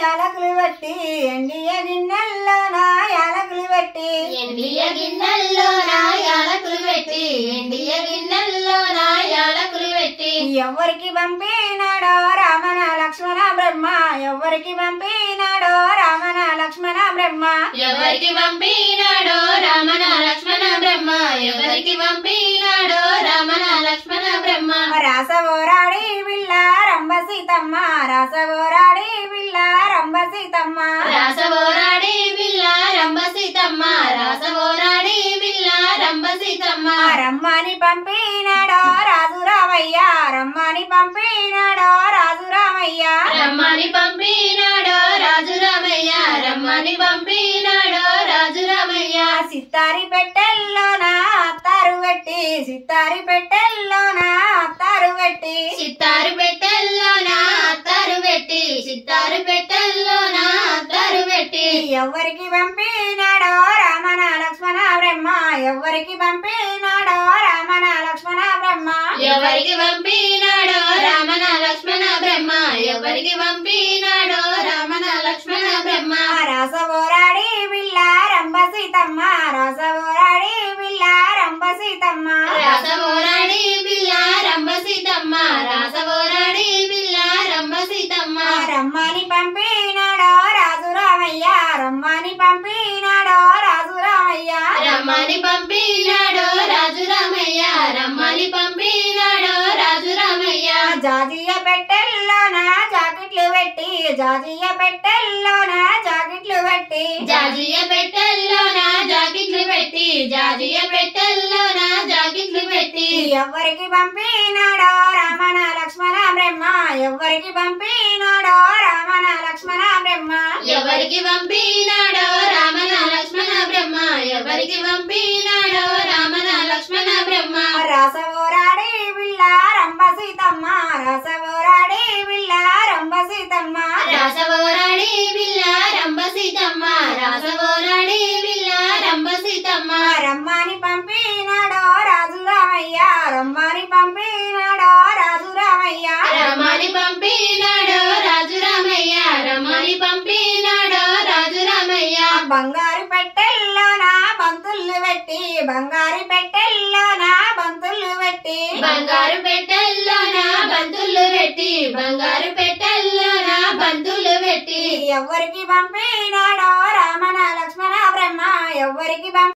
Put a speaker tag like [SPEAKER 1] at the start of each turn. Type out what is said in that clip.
[SPEAKER 1] యాలకులు పెట్టి ఎండియ గిన్నెల్లోన యాలకులు పెట్టి
[SPEAKER 2] ఎండియ గిన్నెల్లోన యాలకులు పెట్టి ఎండియ గిన్నెల్లోన యాలకులు పెట్టి
[SPEAKER 1] ఎవరికి పంపినాడో రామన లక్ష్మణ బ్రహ్మ ఎవరికి పంపినాడో రామన లక్ష్మణ బ్రహ్మ
[SPEAKER 2] ఎవరికి పంపినాడో రామన లక్ష్మణ బ్రహ్మ ఎవరికి పంపినాడో రామన లక్ష్మణ బ్రహ్మ
[SPEAKER 1] రాసవోరాడి విల్ల రంభ సీతమ్మ రాసవోరాడి విల్ల రంభ సీతమ్మ
[SPEAKER 2] రాసవోరాడి బిల్ల రంభ సీతమ్మ రాసవోరాడి బిల్ల రంభ సీతమ్మ
[SPEAKER 1] రమ్మని పంపినాడో రాజు రామయ్య రమ్మని పంపినాడో రాజు రామయ్య
[SPEAKER 2] రమ్మని పంపినాడో రాజు రామయ్య రమ్మని పంపినాడో రాజు రామయ్య
[SPEAKER 1] సిత్తారి పెట్టెల్లోన అత్తారు పెట్టి సిత్తారి పెట్టెల్లోన అత్తారు పెట్టి
[SPEAKER 2] సిత్తారు పెట్టెల్లోన అత్తారు పెట్టి సిత్తారు పెట్టెల్లోన అత్తారు పెట్టి
[SPEAKER 1] ఎవరికి పంపినాడో రామన లక్ష్మణ బ్రహ్మ ఎవరికి పంపినాడో రామన లక్ష్మణ బ్రహ్మ
[SPEAKER 2] ఎవరికి పంపినాడో రామన లక్ష్మణ బ్రహ్మ ఎవరికి పంపినాడో రామన లక్ష్మణ బ్రహ్మ
[SPEAKER 1] రాసవోరాడి విల్ల రంభ సీతమ్మ రాసవోరాడి విల్ల రంభ సీతమ్మ
[SPEAKER 2] రాసవోరాడి బిల్ల రంభ సీతమ్మ రాసవోరాడి బిల్ల రంభ సీతమ్మ
[SPEAKER 1] రమ్మని పంపినాడో రాజు రామయ్య రమ్మని పంపినాడో రాజు రామయ్య
[SPEAKER 2] రమ్మని పంపినాడో రాజు రామయ్య రమ్మని పంపినాడో రాజు రామయ్య
[SPEAKER 1] జాజియ పెట్టెల్లోన జాకెట్లు పెట్టి జాజియ పెట్టెల్లోన జాకెట్లు పెట్టి
[SPEAKER 2] జాజియ పెట్టెల్లోన జాకెట్లు పెట్టి జాజియ పెట్టెల్లోన జాకెట్లు పెట్టి
[SPEAKER 1] ఎవరికి పంపినాడో రామన లక్ష్మణ బ్రహ్మ ఎవరికి పంపినాడో రామన లక్ష్మణ బ్రహ్మ
[SPEAKER 2] ఎవరికి పంపినాడో రామన లక్ష్మణ బ్రహ్మ ఎవరికి పంపినాడో రామన లక్ష్మణ బ్రహ్మ
[SPEAKER 1] రాసవోరాడి విల్ల రంభ సీతమ్మ రాసవోరాడి విల్ల రంభ సీతమ్మ
[SPEAKER 2] రాసవోరాడి బిల్ల రంభ సీతమ్మ రాసవోరాడి బిల్ల రంభ సీతమ్మ
[SPEAKER 1] రమ్మని పంపినాడో రాజు రామయ్య రమ్మని పంపినాడో రాజు రామయ్య
[SPEAKER 2] రమ్మని పంపినాడో రాజు రామయ్య రమ్మని పంపినాడో రాజు రామయ్య
[SPEAKER 1] బంగారు పెట్టెల్లోన బంతులు పెట్టి బంగారు పెట్టెల్లోన బంతులు పెట్టి
[SPEAKER 2] బంగారు పెట్టెల్లోన బంతులు పెట్టి బంగారు పెట్టెల్లోన బంతులు పెట్టి
[SPEAKER 1] ఎవరికి పంపినాడో రామన లక్ష్మణ బ్రహ్మ ఎవరికి